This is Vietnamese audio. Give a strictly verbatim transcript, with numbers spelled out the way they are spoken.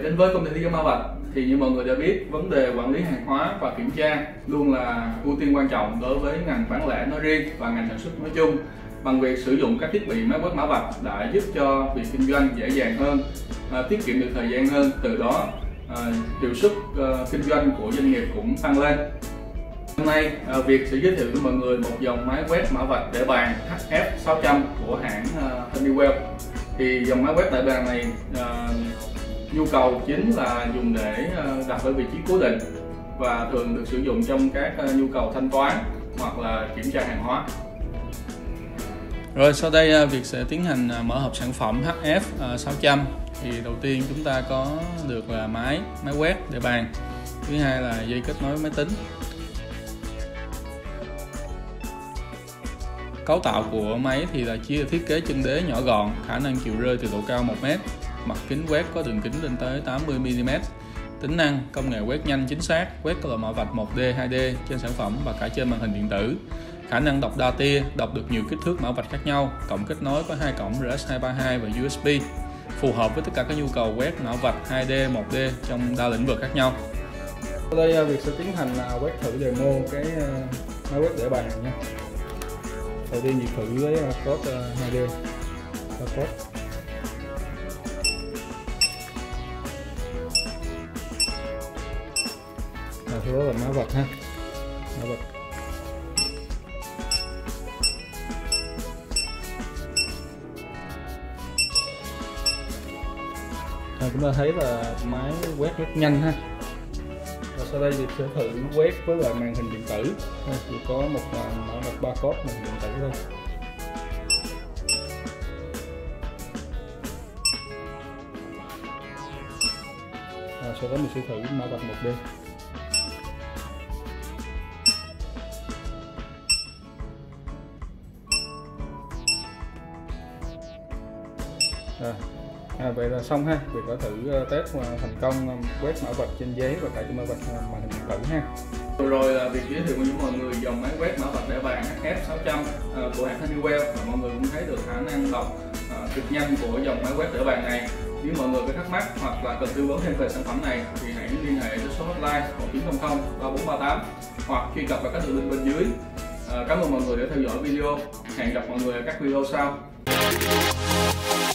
đến với công ty thiết kế Mã Vạch thì như mọi người đã biết, vấn đề quản lý hàng hóa và kiểm tra luôn là ưu tiên quan trọng đối với ngành bán lẻ nói riêng và ngành sản xuất nói chung. Bằng việc sử dụng các thiết bị máy quét mã vạch đã giúp cho việc kinh doanh dễ dàng hơn, à, tiết kiệm được thời gian hơn, từ đó à, hiệu suất à, kinh doanh của doanh nghiệp cũng tăng lên. Hôm nay à, việc sẽ giới thiệu với mọi người một dòng máy quét mã vạch để bàn H F sáu trăm của hãng à, Honeywell. Thì dòng máy quét để bàn này à, nhu cầu chính là dùng để à, đặt ở vị trí cố định và thường được sử dụng trong các à, nhu cầu thanh toán hoặc là kiểm tra hàng hóa. Rồi sau đây Việt sẽ tiến hành mở hộp sản phẩm H F sáu trăm. Thì đầu tiên chúng ta có được là máy máy quét để bàn, thứ hai là dây kết nối máy tính. Cấu tạo của máy thì là chỉ là thiết kế chân đế nhỏ gọn, khả năng chịu rơi từ độ cao một mét, mặt kính quét có đường kính lên tới tám mươi mi li mét. Tính năng công nghệ quét nhanh chính xác, quét có loại mã vạch một D, hai D trên sản phẩm và cả trên màn hình điện tử. Khả năng đọc đa tia, đọc được nhiều kích thước mã vạch khác nhau, cộng kết nối có hai cổng R S hai ba hai và U S B, phù hợp với tất cả các nhu cầu quét mã vạch hai D, một D trong đa lĩnh vực khác nhau. Ở đây Việt sẽ tiến hành là quét thử demo cái máy quét để bàn này nha. Đầu tiên Việt thử với code hai D, code. Và sau đó là mã vạch ha, mã vạch. À, chúng ta thấy là máy quét rất nhanh ha. Và sau đây thì sẽ thử quét với lại màn hình điện tử. À, chỉ có một mã vạch barcode màn hình điện tử thôi. À, sau đó mình sẽ thử mã vạch một D. À. À, vậy là xong ha. Việc đã thử test thành công quét mã vạch trên giấy và cả trên mã vạch màn hình điện tử ha. Rồi là việc giới thiệu với mọi người dòng máy quét mã vạch để bàn H F sáu trăm của hãng Honeywell, và mọi người cũng thấy được khả năng đọc uh, cực nhanh của dòng máy quét để bàn này. Nếu mọi người có thắc mắc hoặc là cần tư vấn thêm về sản phẩm này thì hãy liên hệ với số hotline một chín không không ba bốn ba tám hoặc truy cập vào các đường link bên dưới. Uh, cảm ơn mọi người đã theo dõi video. Hẹn gặp mọi người ở các video sau.